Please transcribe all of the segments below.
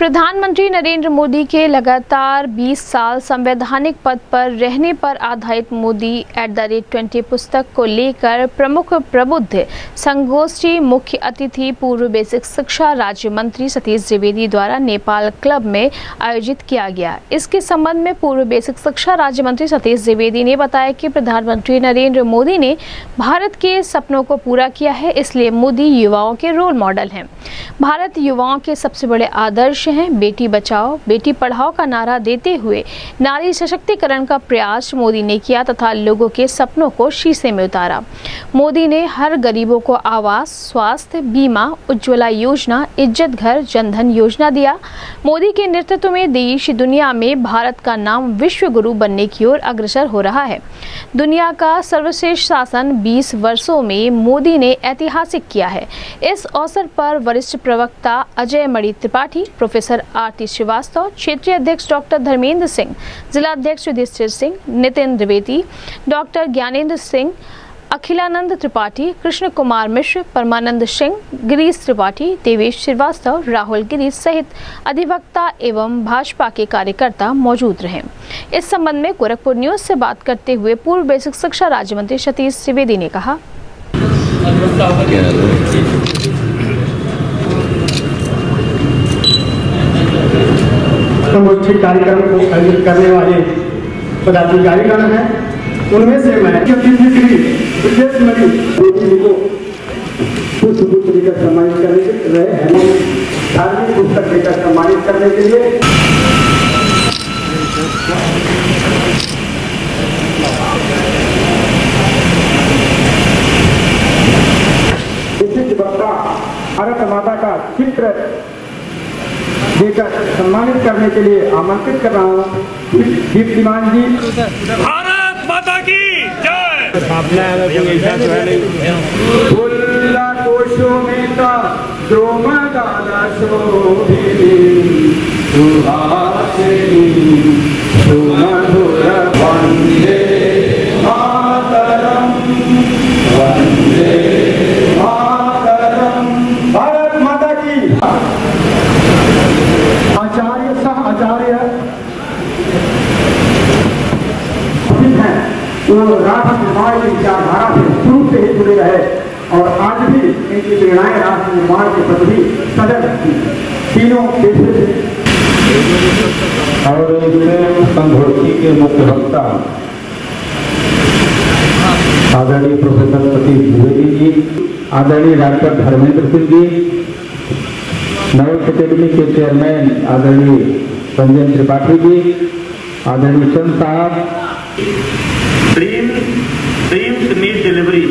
प्रधानमंत्री नरेंद्र मोदी के लगातार 20 साल संवैधानिक पद पर रहने पर आधारित मोदी@20 पुस्तक को लेकर प्रमुख प्रबुद्ध संगोष्ठी मुख्य अतिथि पूर्व बेसिक शिक्षा राज्य मंत्री सतीश द्विवेदी द्वारा नेपाल क्लब में आयोजित किया गया। इसके संबंध में पूर्व बेसिक शिक्षा राज्य मंत्री सतीश द्विवेदी ने बताया कि प्रधानमंत्री नरेंद्र मोदी ने भारत के सपनों को पूरा किया है, इसलिए मोदी युवाओं के रोल मॉडल हैं। भारत युवाओं के सबसे बड़े आदर्श हैं। बेटी बचाओ बेटी पढ़ाओ का नारा देते हुए नारी सशक्तिकरण का प्रयास मोदी ने किया तथा लोगों के सपनों को शीशे में उतारा। मोदी ने हर गरीबों को आवास, स्वास्थ्य बीमा, उज्ज्वला योजना, इज्जत घर, जनधन योजना दिया। मोदी के नेतृत्व में देश दुनिया में भारत का नाम विश्व गुरु बनने की ओर अग्रसर हो रहा है। दुनिया का सर्वश्रेष्ठ शासन 20 वर्षों में मोदी ने ऐतिहासिक किया है। इस अवसर पर वरिष्ठ प्रवक्ता अजय मणि त्रिपाठी, प्रोफेसर आरती श्रीवास्तव, क्षेत्रीय अध्यक्ष डॉक्टर धर्मेंद्र सिंह, जिलाध्यक्ष युधिष्ठिर सिंह, नितिन द्विवेदी, डॉक्टर ज्ञानेंद्र सिंह, अखिलानंद त्रिपाठी, कृष्ण कुमार मिश्र, परमानंद सिंह, गिरीश त्रिपाठी, देवेश श्रीवास्तव, राहुल गिरीश सहित अधिवक्ता एवं भाजपा के कार्यकर्ता मौजूद रहे। इस संबंध में गोरखपुर न्यूज से बात करते हुए पूर्व बेसिक शिक्षा राज्य मंत्री सतीश द्विवेदी ने कहा, संगोष्ठी कार्यक्रम को आयोजित करने वाले पदाधिकारीगण हैं, उनमें से मैं विशेष मोदी को पुष्प देकर सम्मानित करने रहे हैं। धार्मिक पुस्तक देकर सम्मानित करने के लिए विशिष्ट वक्ता भारत माता का चित्र देकर सम्मानित करने के लिए आमंत्रित कर रहा हूँ दीप्तिमान जी। भारत माता की जय। कोशों में का दादा वंदे मातरम, वंदे मातरम। भारत माता की। आचार्य सह आचार्य हैं, वो राष्ट्र निर्माण की विचारधारा से शुरू से ही जुड़े रहे और आज भी इनकी प्रेरणाएं राष्ट्र निर्माण के प्रति सजग थी। तीनों और संगोष्ठी के मुख्य वक्ता आदरणीय प्रोफेसर सतीश द्विवेदी जी, आदरणीय डॉक्टर धर्मेंद्र सिंह जी, नवोदय अकेडमी के चेयरमैन आदरणीय संजय त्रिपाठी जी, आदरणीय चंद साहब। ड्रीम्स नीड डिलीवरी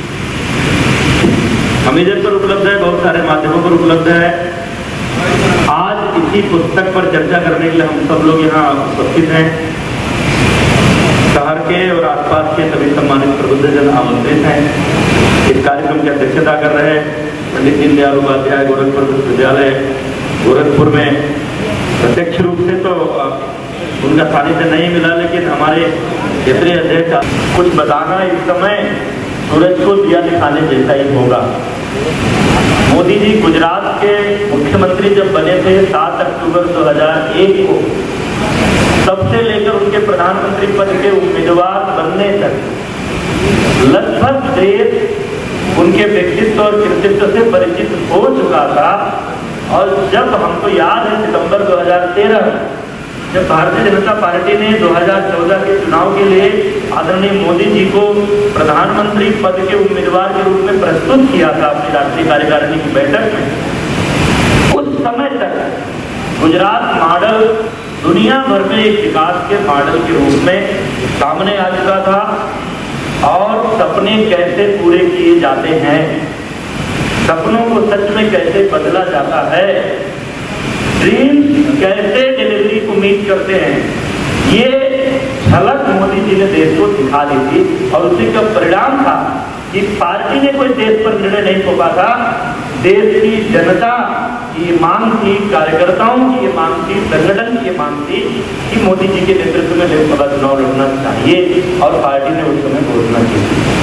अमेजन पर उपलब्ध है, बहुत सारे माध्यमों पर उपलब्ध है। आज इसी पुस्तक पर चर्चा करने के लिए हम सब लोग यहाँ उपस्थित हैं। शहर के और आसपास के सभी सम्मानित प्रबुद्धजन आमंत्रित हैं। इस कार्यक्रम की अध्यक्षता कर रहे हैं पंडित दीनदयाल उपाध्याय गोरखपुर विश्वविद्यालय गोरखपुर में। प्रत्यक्ष रूप से तो उनका सानिध्य नहीं मिला, लेकिन हमारे क्षेत्रीय अध्यक्ष कुछ बताना इस समय सूरज को दिया दिखाने जैसा ही होगा। मोदी जी गुजरात के मुख्यमंत्री जब बने थे 7 अक्टूबर 2001 को, तब से लेकर उनके प्रधानमंत्री पद के उम्मीदवार बनने तक लगभग देश उनके व्यक्तित्व और कृतित्व से परिचित हो चुका था। और जब हमको याद है सितंबर 2013 जब भारतीय जनता पार्टी ने 2014 के चुनाव के लिए आदरणीय मोदी जी को प्रधानमंत्री पद के उम्मीदवार के रूप में प्रस्तुत किया था अपनी राष्ट्रीय कार्यकारिणी की बैठक में, उस समय तक गुजरात मॉडल दुनिया भर में एक विकास के मॉडल के रूप में सामने आ चुका था। और सपने कैसे पूरे किए जाते हैं, सपनों को सच में कैसे बदला जाता है, ड्रीम्स कैसे डिलीवरी को मीट करते हैं, ये झलक मोदी जी ने देश को दिखा दी थी। और उसी का परिणाम था कि पार्टी ने कोई देश पर निर्णय नहीं थोपा था, देश की जनता की मांग थी, कार्यकर्ताओं की ये मांग थी, संगठन की ये मांग थी कि मोदी जी के नेतृत्व में लोकसभा चुनाव लड़ना चाहिए। और पार्टी ने उस समय घोषणा की।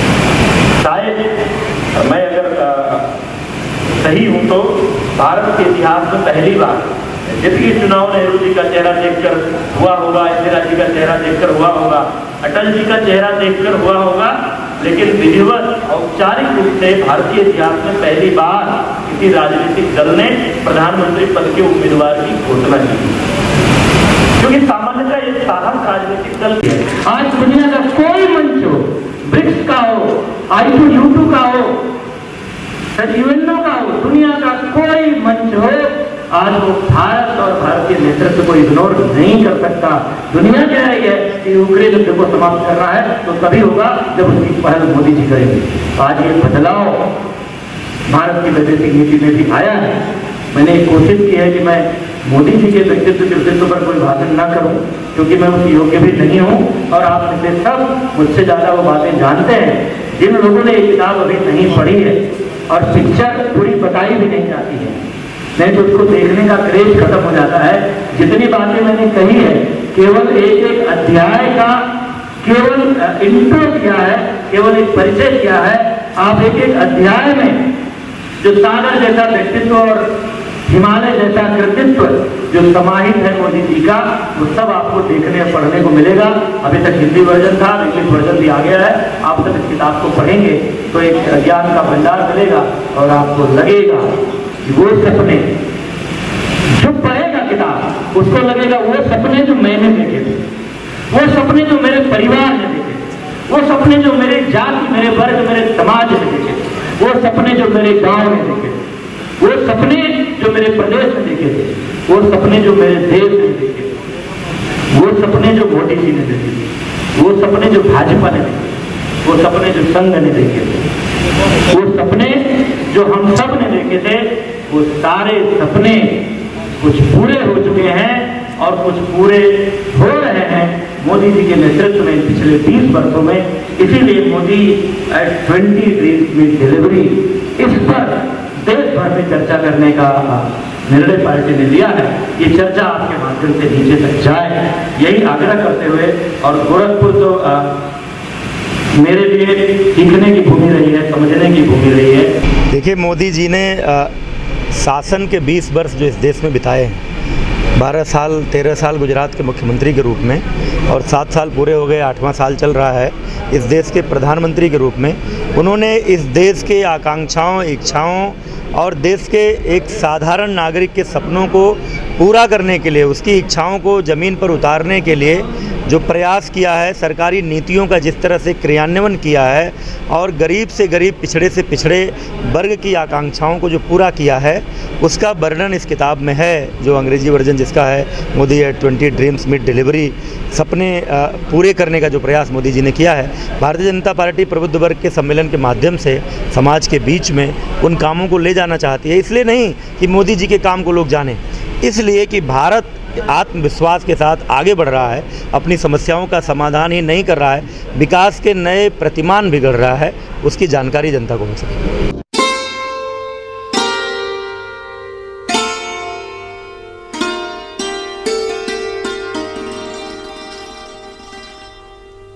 शायद मैं अगर सही हूं तो भारत के इतिहास में पहली बार जबकि चुनाव नेहरू जी का चेहरा देखकर हुआ होगा, इंदिरा जी का चेहरा देखकर हुआ होगा, अटल जी का चेहरा देखकर हुआ होगा, लेकिन विधिवत औपचारिक रूप से भारतीय इतिहास में पहली बार किसी राजनीतिक दल ने प्रधानमंत्री पद के उम्मीदवार की घोषणा की। क्योंकि सामान्यतः ये साहस राजनीतिक दल आज दुनिया का कोई मंच हो, ब्रिक्स का हो, I2U2 का हो, UNO का हो, दुनिया का कोई मंच हो, आज वो भारत और भारतीय नेतृत्व को इग्नोर नहीं कर सकता। दुनिया कह रही है कि यूक्रेन युद्ध को समाप्त कर रहा है, तो तभी होगा जब उसकी पहल मोदी जी करेंगे। आज ये बदलाव भारत की वैदेशिक नीति में भी आया है। मैंने एक कोशिश की है कि मैं मोदी जी के व्यक्तित्व पर कोई भाषण न करूं, क्योंकि मैं उस योग्य भी नहीं हूं और आप में से सब मुझसे ज्यादा वो बातें जानते हैं। जिन लोगों ने ये किताब अभी नहीं पढ़ी है और पिक्चर पूरी बताई भी नहीं जाती है, नहीं तो उसको देखने का क्रेज खत्म हो जाता है। जितनी बातें मैंने कही है, केवल एक एक अध्याय का केवल इंट्रो किया है, केवल एक परिचय किया है। आप एक एक अध्याय में जो सागर जैसा व्यक्तित्व और हिमालय जैसा कृतित्व जो समाहित है मोदी जी का, वो सब आपको देखने और पढ़ने को मिलेगा। अभी तक हिंदी वर्जन था, इंग्लिश वर्जन भी आ गया है। आप सब इस किताब को पढ़ेंगे तो एक ज्ञान का भंडार मिलेगा और आपको लगेगा कि वो सपने, जो पढ़ेगा किताब उसको लगेगा वो सपने जो मैंने देखे थे, वो सपने जो मेरे परिवार ने देखे, वो सपने जो मेरे जाति, मेरे वर्ग, मेरे समाज ने देखे, वो सपने जो मेरे गांव ने देखे, वो सपने जो मेरे प्रदेश में देखे थे, वो सपने जो मेरे देश ने देखे, वो सपने जो मोदी जी ने देखे थे, वो सपने जो भाजपा ने देखे, वो सपने जो संघ ने देखे थे, वो सपने जो हम सब ने देखे थे, वो सारे सपने कुछ पूरे हो चुके हैं और कुछ पूरे हो रहे हैं मोदी जी के नेतृत्व में पिछले 20 वर्षों में। इसीलिए Modi at 20 dreams meet delivery, इस पर देश भर में चर्चा करने का निर्णय पार्टी ने लिया है। ये चर्चा आपके माध्यम से नीचे तक जाए, यही आग्रह करते हुए, और गोरखपुर तो मेरे लिए सीखने की भूमि रही है, समझने की भूमि रही है। देखिए, मोदी जी ने शासन के 20 वर्ष जो इस देश में बिताए हैं, 12 साल 13 साल गुजरात के मुख्यमंत्री के रूप में और 7 साल पूरे हो गए, 8वां साल चल रहा है इस देश के प्रधानमंत्री के रूप में। उन्होंने इस देश के आकांक्षाओं, इच्छाओं और देश के एक साधारण नागरिक के सपनों को पूरा करने के लिए, उसकी इच्छाओं को ज़मीन पर उतारने के लिए जो प्रयास किया है, सरकारी नीतियों का जिस तरह से क्रियान्वयन किया है और गरीब से गरीब, पिछड़े से पिछड़े वर्ग की आकांक्षाओं को जो पूरा किया है, उसका वर्णन इस किताब में है, जो अंग्रेजी वर्जन जिसका है Modi at 20 dreams meet delivery. सपने पूरे करने का जो प्रयास मोदी जी ने किया है, भारतीय जनता पार्टी प्रबुद्ध वर्ग के सम्मेलन के माध्यम से समाज के बीच में उन कामों को ले जाना चाहती है। इसलिए नहीं कि मोदी जी के काम को लोग जानें, इसलिए कि भारत आत्मविश्वास के साथ आगे बढ़ रहा है, अपनी समस्याओं का समाधान ही नहीं कर रहा है, विकास के नए प्रतिमान बिगड़ रहा है, उसकी जानकारी जनता को हो सके।